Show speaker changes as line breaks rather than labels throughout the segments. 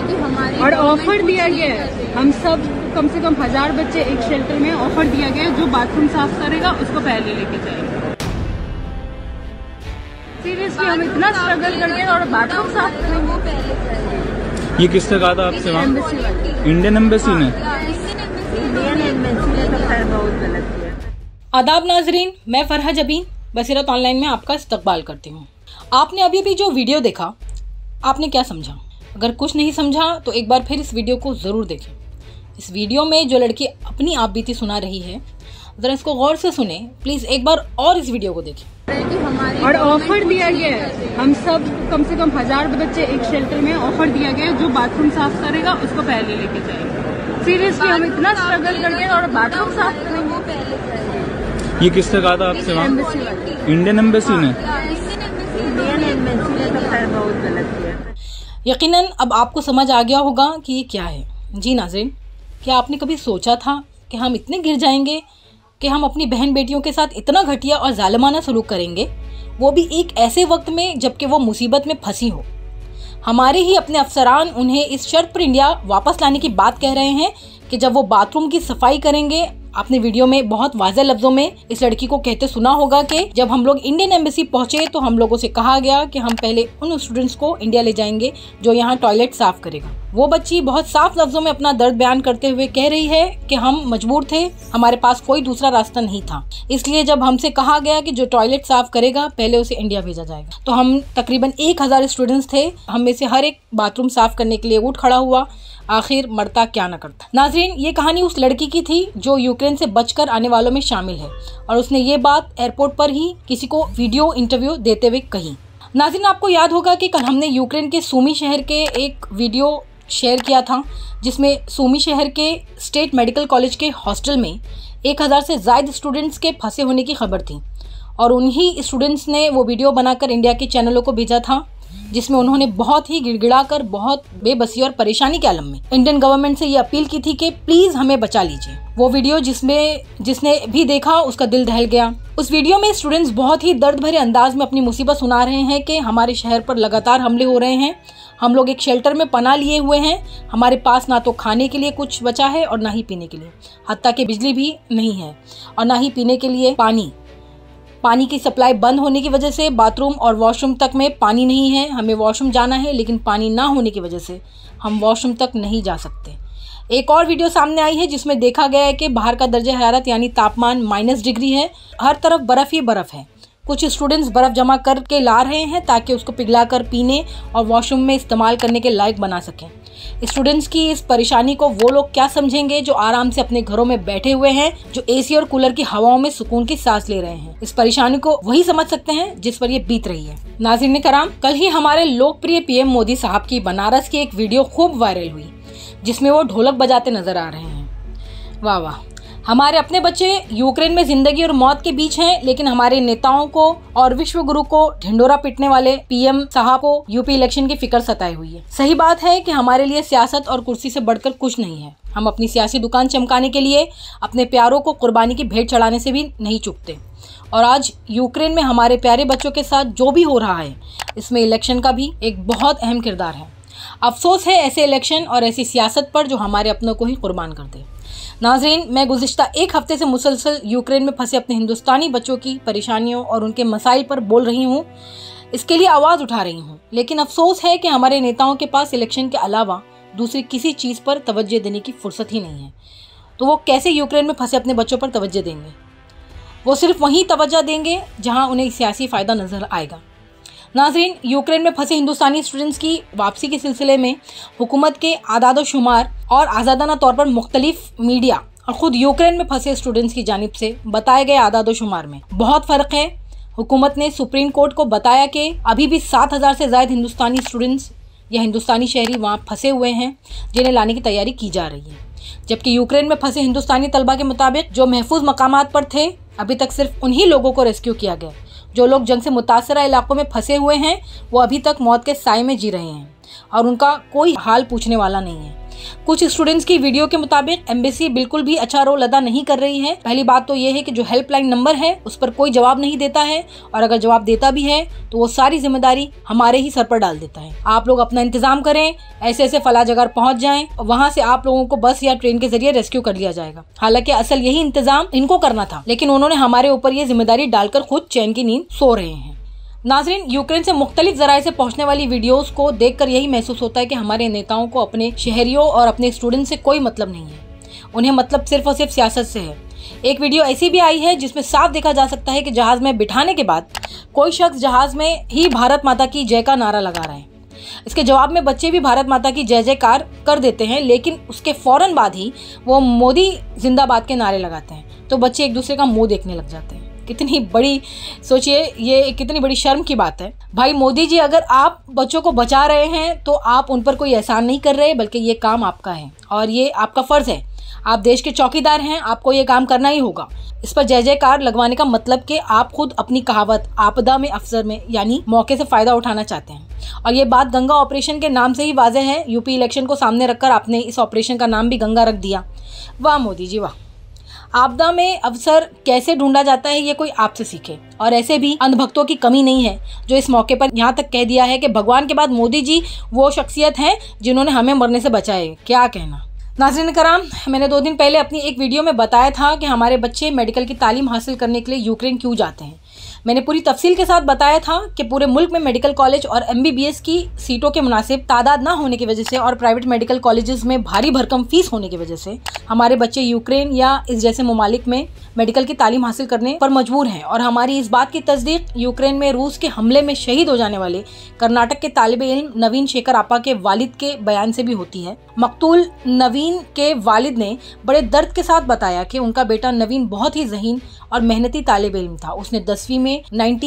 कि हमारी
और ऑफर दिया गया है, हम सब कम से कम 1000 बच्चे एक शेल्टर में, ऑफर दिया गया है जो बाथरूम साफ करेगा उसको पहले लेके जाएंगे। सीरियसली हम इतना स्ट्रगल करके और बाथरूम साफ करेंगे वो पहले जाएंगे।
ये किसने कहा था आपसे? वहाँ इंडियन एम्बेसी ने?
इंडियन एम्बेसी ने तो खैर बहुत गलत किया।
आदाब नाजरीन, मैं फरहा जबीन बसीरत ऑनलाइन में आपका इस्तकबाल करती हूँ। आपने अभी भी जो वीडियो देखा, आपने क्या समझा? अगर कुछ नहीं समझा तो एक बार फिर इस वीडियो को ज़रूर देखें। इस वीडियो में जो लड़की अपनी आप बीती सुना रही है, ज़रा इसको गौर से सुने प्लीज़, एक बार और इस वीडियो को देखें।
और ऑफर दिया गया है, हम सब कम से कम 1000 बच्चे एक शेल्टर में, ऑफर दिया गया है जो बाथरूम साफ करेगा उसको पहले लेके जाएंगे। सीरियसली हम इतना स्ट्रगल करके और बाथरूम साफ करेंगे वो पहले जाएंगे।
ये किसने कहा था आपसे? वहाँ इंडियन एम्बेसी ने?
इंडियन एम्बेसी ने तो खैर बहुत गलत किया।
यकीनन अब आपको समझ आ गया होगा कि ये क्या है। जी नाज़रीन, क्या आपने कभी सोचा था कि हम इतने गिर जाएंगे कि हम अपनी बहन बेटियों के साथ इतना घटिया और जालिमाना सलूक करेंगे, वो भी एक ऐसे वक्त में जबकि वो मुसीबत में फंसी हो। हमारे ही अपने अफसरान उन्हें इस शर्त पर इंडिया वापस लाने की बात कह रहे हैं कि जब वो बाथरूम की सफाई करेंगे। आपने वीडियो में बहुत वाज़ेह लफ्जों में इस लड़की को कहते सुना होगा कि जब हम लोग इंडियन एम्बेसी पहुंचे तो हम लोगों से कहा गया कि हम पहले उन स्टूडेंट्स को इंडिया ले जाएंगे जो यहाँ टॉयलेट साफ करेगा। वो बच्ची बहुत साफ लफ्जों में अपना दर्द बयान करते हुए कह रही है कि हम मजबूर थे, हमारे पास कोई दूसरा रास्ता नहीं था, इसलिए जब हमसे कहा गया कि जो टॉयलेट साफ करेगा पहले उसे इंडिया भेजा जाएगा। तो हम तकरीबन 1000 स्टूडेंट्स थे, हम में से हर एक बाथरूम साफ करने के लिए उठ खड़ा हुआ। आखिर मरता क्या न करता। नाजरीन, ये कहानी उस लड़की की थी जो यूक्रेन से बचकर आने वालों में शामिल है और उसने ये बात एयरपोर्ट पर ही किसी को वीडियो इंटरव्यू देते हुए कही। नाजरीन, आपको याद होगा कि कल हमने यूक्रेन के सूमी शहर के एक वीडियो शेयर किया था जिसमें सूमी शहर के स्टेट मेडिकल कॉलेज के हॉस्टल में 1000 से ज़ायद स्टूडेंट्स के फंसे होने की खबर थी और उन्हीं स्टूडेंट्स ने वो वीडियो बनाकर इंडिया के चैनलों को भेजा था जिसमें उन्होंने बहुत ही गिड़गिड़ाकर, बहुत बेबसी और परेशानी के आलम में इंडियन गवर्नमेंट से ये अपील की थी कि प्लीज हमें बचा लीजिए। वो वीडियो जिसने भी देखा उसका दिल दहल गया। उस वीडियो में स्टूडेंट्स बहुत ही दर्द भरे अंदाज में अपनी मुसीबत सुना रहे हैं कि हमारे शहर पर लगातार हमले हो रहे हैं, हम लोग एक शेल्टर में पनाह लिए हुए हैं, हमारे पास ना तो खाने के लिए कुछ बचा है और ना ही पीने के लिए, हत्ता कि बिजली भी नहीं है और ना ही पीने के लिए पानी की सप्लाई बंद होने की वजह से बाथरूम और वॉशरूम तक में पानी नहीं है। हमें वॉशरूम जाना है लेकिन पानी ना होने की वजह से हम वॉशरूम तक नहीं जा सकते। एक और वीडियो सामने आई है जिसमें देखा गया है कि बाहर का दर्जा हरारत यानी तापमान -डिग्री है, हर तरफ बर्फ़ ही बर्फ़ है। कुछ स्टूडेंट्स बर्फ़ जमा करके ला रहे हैं ताकि उसको पिघलाकर पीने और वॉशरूम में इस्तेमाल करने के लायक बना सकें। स्टूडेंट्स की इस परेशानी को वो लोग क्या समझेंगे जो आराम से अपने घरों में बैठे हुए हैं, जो एसी और कूलर की हवाओं में सुकून की सांस ले रहे हैं। इस परेशानी को वही समझ सकते हैं जिस पर ये बीत रही है। नाज़रीन कराम, कल ही हमारे लोकप्रिय पीएम मोदी साहब की बनारस की एक वीडियो खूब वायरल हुई जिसमें वो ढोलक बजाते नजर आ रहे हैं। वाह वाह, हमारे अपने बच्चे यूक्रेन में जिंदगी और मौत के बीच हैं, लेकिन हमारे नेताओं को और विश्व गुरु को ढिंडोरा पीटने वाले पीएम साहब को यूपी इलेक्शन की फिक्र सताई हुई है। सही बात है कि हमारे लिए सियासत और कुर्सी से बढ़कर कुछ नहीं है। हम अपनी सियासी दुकान चमकाने के लिए अपने प्यारों को कुर्बानी की भेंट चढ़ाने से भी नहीं चूकते और आज यूक्रेन में हमारे प्यारे बच्चों के साथ जो भी हो रहा है इसमें इलेक्शन का भी एक बहुत अहम किरदार है। अफसोस है ऐसे इलेक्शन और ऐसी सियासत पर जो हमारे अपनों को ही कुर्बान कर दे। नाजरीन, मैं गुज़िश्ता एक हफ्ते से मुसलसल यूक्रेन में फंसे अपने हिंदुस्तानी बच्चों की परेशानियों और उनके मसाइल पर बोल रही हूँ, इसके लिए आवाज़ उठा रही हूँ, लेकिन अफसोस है कि हमारे नेताओं के पास इलेक्शन के अलावा दूसरी किसी चीज़ पर तवज्जो देने की फुर्सत ही नहीं है। तो वो कैसे यूक्रेन में फंसे अपने बच्चों पर तवज्जो देंगे? वो सिर्फ वहीं तवज्जो देंगे जहाँ उन्हें सियासी फ़ायदा नजर आएगा। नाज़रीन, यूक्रेन में फंसे हिंदुस्तानी स्टूडेंट्स की वापसी के सिलसिले में हुकूमत के आदाद-ओ-शुमार और आज़ादाना तौर पर मुख्तलिफ मीडिया और ख़ुद यूक्रेन में फंसे स्टूडेंट्स की जानिब से बताए गए आदाद-ओ-शुमार में बहुत फ़र्क है। हुकूमत ने सुप्रीम कोर्ट को बताया कि अभी भी 7000 से ज़ायद हिंदुस्तानी स्टूडेंट्स या हिंदुस्तानी शहरी वहाँ फंसे हुए हैं जिन्हें लाने की तैयारी की जा रही है, जबकि यूक्रेन में फंसे हिंदुस्तानी तलबा के मुताबिक जो महफूज मकामात पर थे अभी तक सिर्फ उन्हीं लोगों को रेस्क्यू किया गया। जो लोग जंग से मुतासरा इलाकों में फंसे हुए हैं वो अभी तक मौत के साए में जी रहे हैं और उनका कोई हाल पूछने वाला नहीं है। कुछ स्टूडेंट्स की वीडियो के मुताबिक एम्बेसी बिल्कुल भी अच्छा रोल अदा नहीं कर रही है। पहली बात तो ये है कि जो हेल्पलाइन नंबर है उस पर कोई जवाब नहीं देता है, और अगर जवाब देता भी है तो वो सारी जिम्मेदारी हमारे ही सर पर डाल देता है। आप लोग अपना इंतजाम करें, ऐसे ऐसे फला जगह पहुंच जाएं, वहां से आप लोगों को बस या ट्रेन के जरिए रेस्क्यू कर लिया जाएगा। हालांकि असल यही इंतजाम इनको करना था, लेकिन उन्होंने हमारे ऊपर ये जिम्मेदारी डालकर खुद चैन की नींद सो रहे हैं। नाजरीन, यूक्रेन से मुख्तलिफ जराये से पहुंचने वाली वीडियोस को देखकर यही महसूस होता है कि हमारे नेताओं को अपने शहरियों और अपने स्टूडेंट से कोई मतलब नहीं है। उन्हें मतलब सिर्फ और सिर्फ सियासत से है। एक वीडियो ऐसी भी आई है जिसमें साफ देखा जा सकता है कि जहाज में बिठाने के बाद कोई शख्स जहाज में ही भारत माता की जय का नारा लगा रहा है। इसके जवाब में बच्चे भी भारत माता की जय जयकार कर देते हैं, लेकिन उसके फौरन बाद ही वो मोदी जिंदाबाद के नारे लगाते हैं, तो बच्चे एक दूसरे का मुंह देखने लग जाते हैं। कितनी बड़ी, सोचिए, ये कितनी बड़ी शर्म की बात है। भाई मोदी जी, अगर आप बच्चों को बचा रहे हैं तो आप उन पर कोई एहसान नहीं कर रहे, बल्कि ये काम आपका है और ये आपका फर्ज है। आप देश के चौकीदार हैं, आपको ये काम करना ही होगा। इस पर जय जयकार लगवाने का मतलब कि आप खुद अपनी कहावत आपदा में अफसर में यानी मौके से फायदा उठाना चाहते हैं। और ये बात गंगा ऑपरेशन के नाम से ही वाज़ेह है। यूपी इलेक्शन को सामने रखकर आपने इस ऑपरेशन का नाम भी गंगा रख दिया। वाह मोदी जी वाह। आपदा में अवसर कैसे ढूंढा जाता है ये कोई आपसे सीखे। और ऐसे भी अंधभक्तों की कमी नहीं है जो इस मौके पर यहाँ तक कह दिया है कि भगवान के बाद मोदी जी वो शख्सियत हैं जिन्होंने हमें मरने से बचाए। क्या कहना। नाज़रीन कराम, मैंने 2 दिन पहले अपनी एक वीडियो में बताया था कि हमारे बच्चे मेडिकल की तालीम हासिल करने के लिए यूक्रेन क्यों जाते हैं। मैंने पूरी तफसील के साथ बताया था कि पूरे मुल्क में मेडिकल कॉलेज और MBBS की सीटों के मुनासिब तादाद ना होने की वजह से और प्राइवेट मेडिकल कॉलेजेस में भारी भरकम फीस होने की वजह से हमारे बच्चे यूक्रेन या इस जैसे ममालिक में मेडिकल की तालीम हासिल करने पर मजबूर हैं। और हमारी इस बात की तस्दीक यूक्रेन में रूस के हमले में शहीद हो जाने वाले कर्नाटक के तालिबे इल्म नवीन शेखर आपा के वालिद के बयान से भी होती है। मकतूल नवीन के वालिद ने बड़े दर्द के साथ बताया कि उनका बेटा नवीन बहुत ही ज़हीन और मेहनती तालिब इल्म था। उसने 10वीं में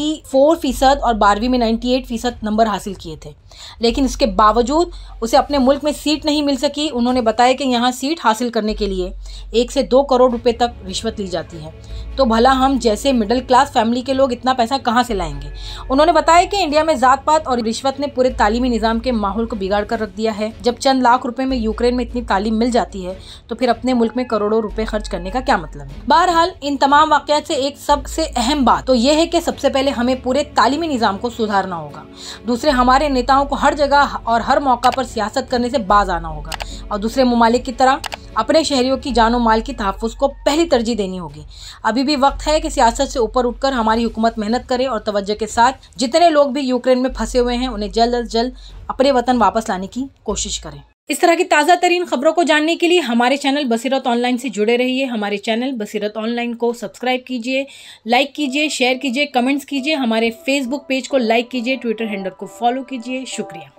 94% और 12वीं में 98% नंबर हासिल किए थे, लेकिन इसके बावजूद उसे अपने मुल्क में सीट नहीं मिल सकी। उन्होंने बताया कि यहाँ सीट हासिल करने के लिए 1 से 2 करोड़ रुपए तक रिश्वत ली जाती है। तो भला हम जैसे मिडिल क्लास फैमिली के लोग इतना पैसा कहाँ से लाएंगे। उन्होंने बताया कि इंडिया में जात पात और रिश्वत ने पूरे तालीमी निज़ाम के माहौल को बिगाड़ कर रख दिया है। जब चंद लाख रुपए में यूक्रेन में इतनी तालीम मिल जाती है तो फिर अपने मुल्क में करोड़ों रुपए खर्च करने का क्या मतलब है। बहरहाल, इन तमाम वाक़यात से एक सबसे अहम बात तो यह है कि सबसे पहले हमें पूरे तालीमी निज़ाम को सुधारना होगा। दूसरे, हमारे नेताओं को हर जगह और हर मौका पर सियासत करने से बाज आना होगा और दूसरे ममालिक की तरह अपने शहरियों की जानो माल की तहफ़्फ़ुज़ को पहली तरजीह देनी होगी। अभी भी वक्त है कि सियासत से ऊपर उठकर हमारी हुकूमत मेहनत करे और तवज्जो के साथ जितने लोग भी यूक्रेन में फंसे हुए हैं उन्हें जल्द अज जल्द अपने वतन वापस लाने की कोशिश करें। इस तरह की ताज़ा तरीन खबरों को जानने के लिए हमारे चैनल बसीरत ऑनलाइन से जुड़े रहिए। हमारे चैनल बसीरत ऑनलाइन को सब्सक्राइब कीजिए, लाइक कीजिए, शेयर कीजिए, कमेंट्स कीजिए, हमारे फेसबुक पेज को लाइक कीजिए, ट्विटर हैंडल को फॉलो कीजिए। शुक्रिया।